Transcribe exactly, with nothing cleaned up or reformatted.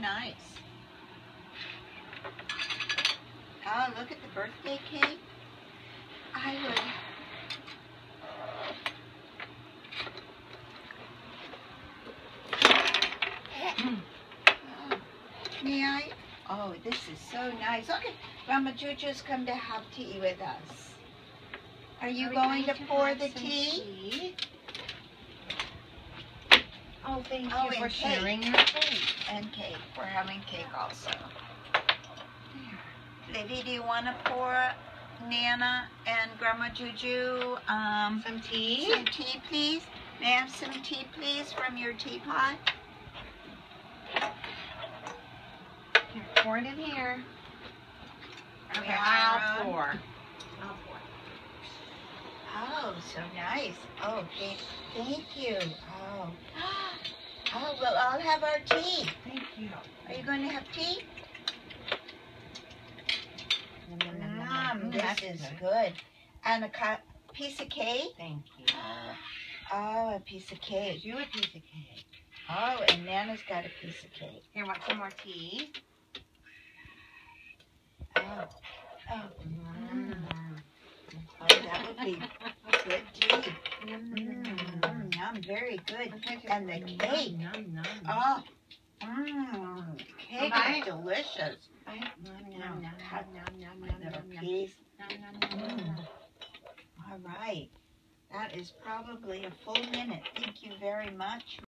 nice. Oh, look at the birthday cake. I would... Mm. Oh, may I? Oh, this is so nice. Okay, Grandma Juju's come to have tea with us. Are you Are going to pour the tea? tea? Oh, thank oh, you for cake. sharing your cake. And cake. We're having cake also. Livy, do you want to pour Nana and Grandma Juju um, some tea? Some tea, please. May I have some tea, please, from your teapot? Here, pour it in here. Okay, I'll pour. I'll pour. Oh, so nice. Oh, thank, thank you. Oh. Oh, well, I'll have our tea. Thank you. Are you going to have tea? Mmm, this is good. good. And a cu piece of cake? Thank you. Oh, a piece of cake. You a piece of cake. Oh, and Nana's got a piece of cake. Here, want some more tea? Oh. Oh. Mm. Oh, that would be good tea. Mmm, yum, very good. And the cake. Yum, yum. Oh, mmm, cake is delicious. Yum, yum, Cut another piece. Mm. All right. That is probably a full minute. Thank you very much.